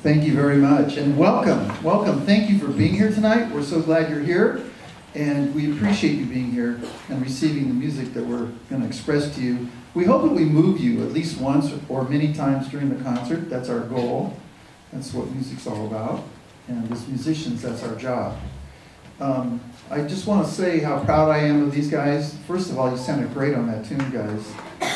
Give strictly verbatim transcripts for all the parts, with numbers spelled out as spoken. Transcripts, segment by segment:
Thank you very much, and welcome, welcome. Thank you for being here tonight. We're so glad you're here, and we appreciate you being here and receiving the music that we're going to express to you. We hope that we move you at least once or many times during the concert. That's our goal. That's what music's all about, and as musicians, that's our job. Um, I just want to say how proud I am of these guys. First of all, you sounded great on that tune, guys.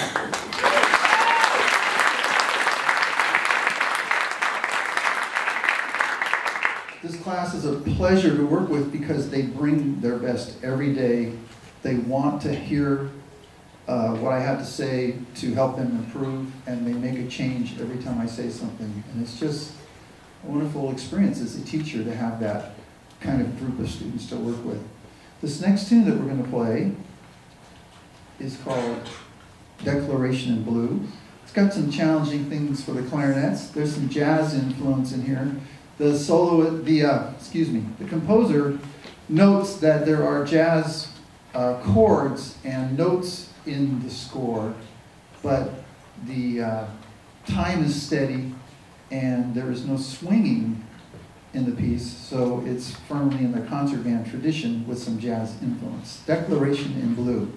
This class is a pleasure to work with because they bring their best every day. They want to hear uh, what I have to say to help them improve, and they make a change every time I say something. And it's just a wonderful experience as a teacher to have that kind of group of students to work with. This next tune that we're going to play is called Declaration in Blue. It's got some challenging things for the clarinets. There's some jazz influence in here. The solo, the uh, excuse me, the composer notes that there are jazz uh, chords and notes in the score, but the uh, time is steady and there is no swinging in the piece, so it's firmly in the concert band tradition with some jazz influence. Declaration in Blue.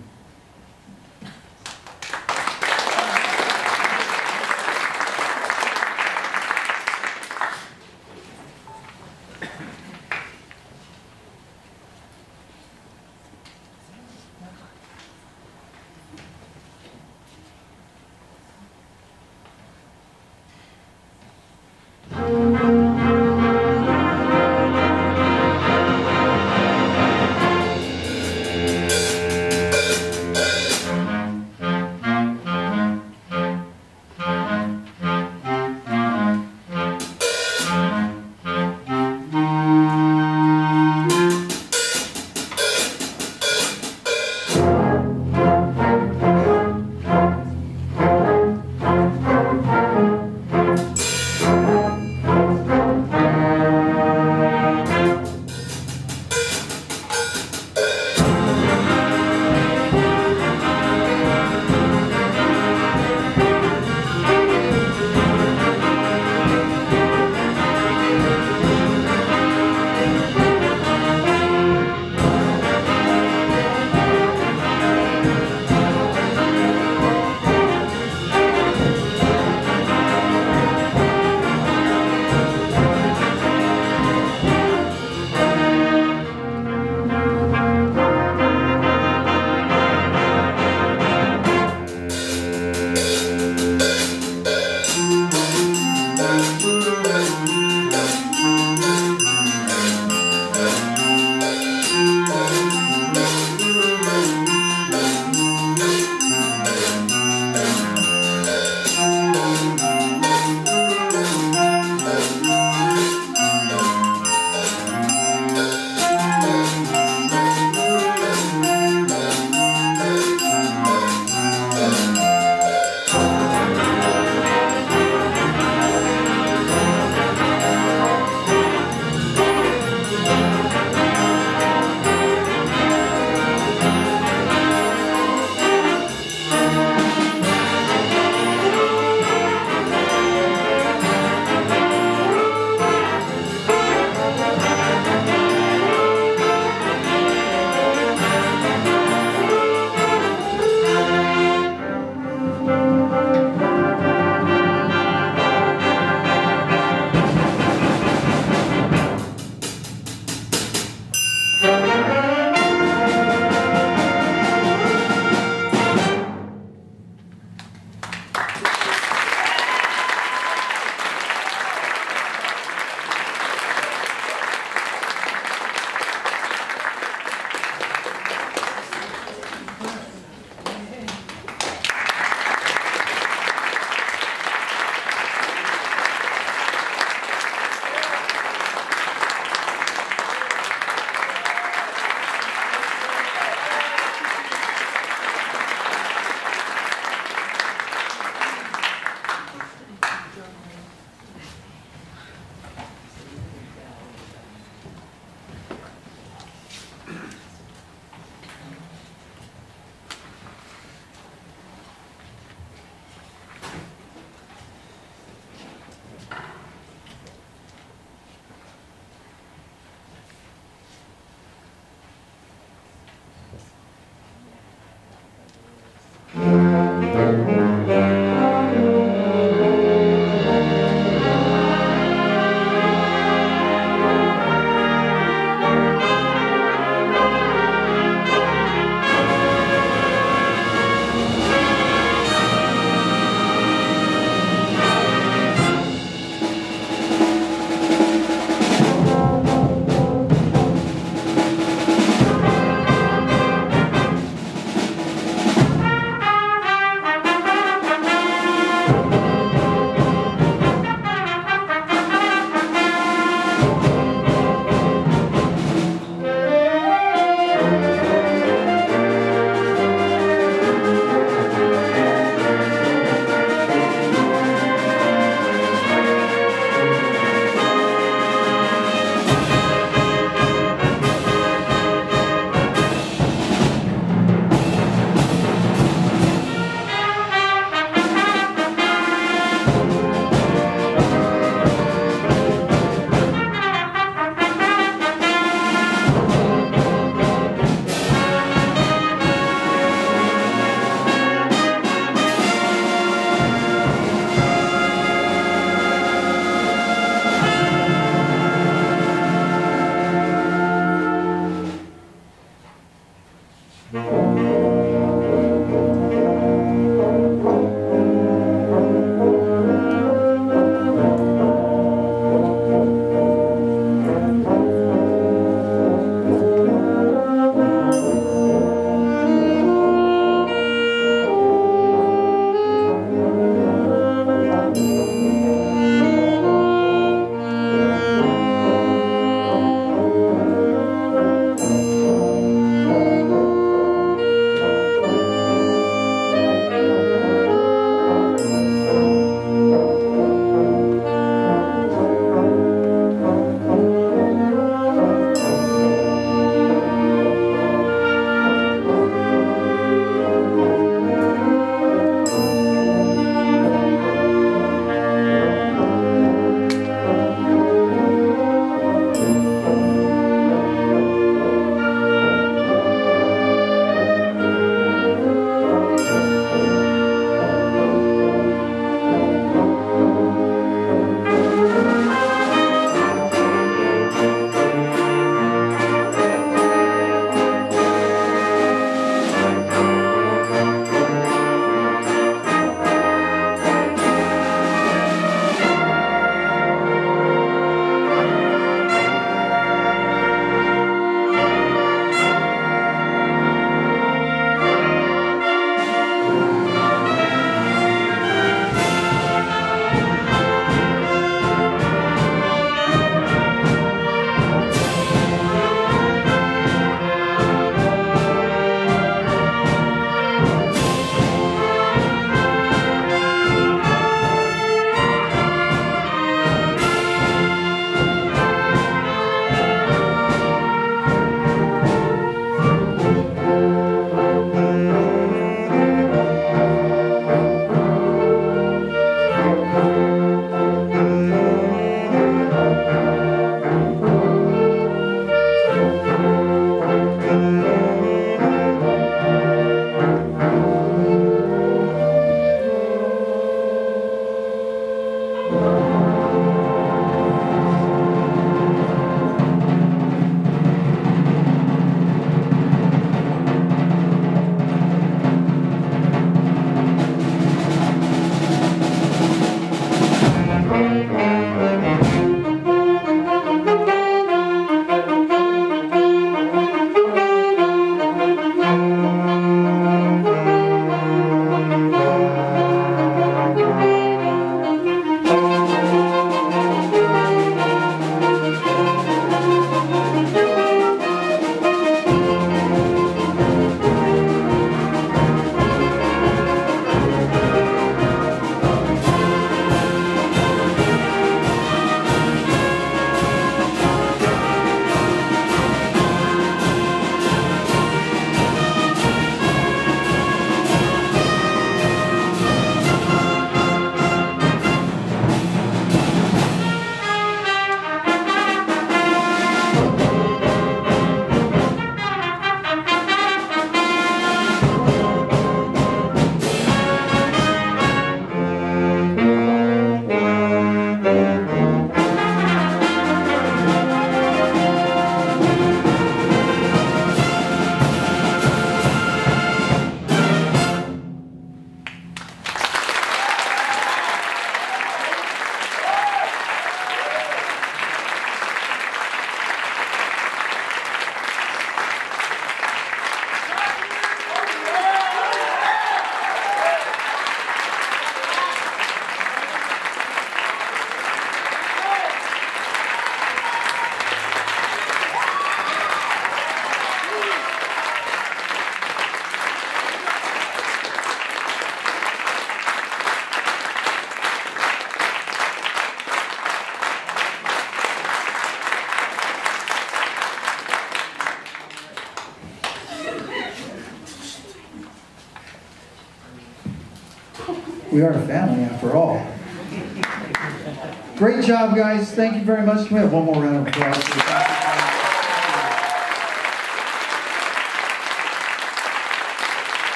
We are a family after all. Great job, guys. Thank you very much. Can we have one more round of applause?